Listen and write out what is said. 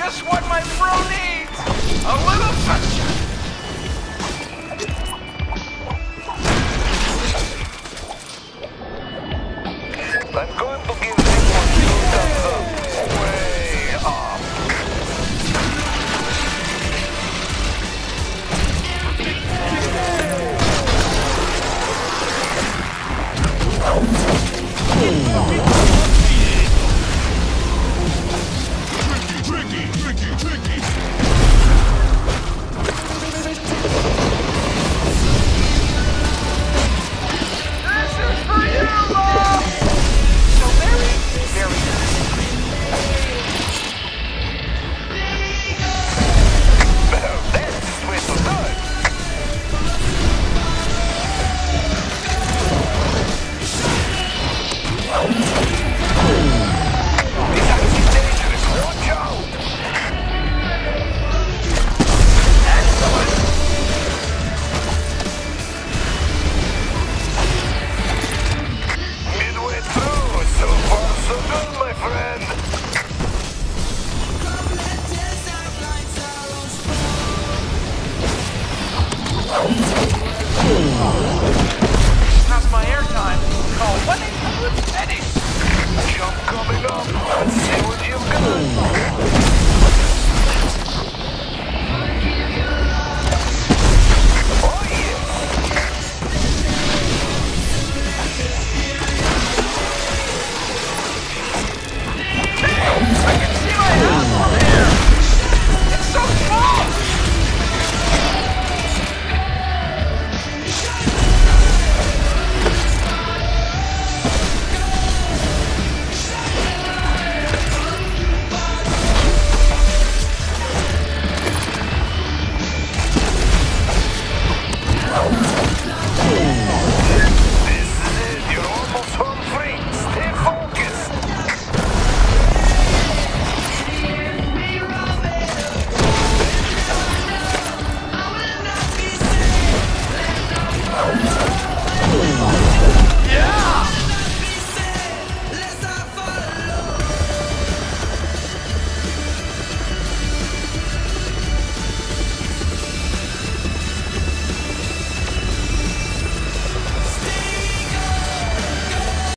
just what my bro needs! A little sunshine! I'm going to give this one two thumbs up. Way up. Tricky. This is for you, Mom! So very That's whistle done. It's actually dangerous. Watch out. Midway through, so far so good, my friend. How's my airtime? Call 1-800-FEDIX! Jump coming up. Let's see what you've got.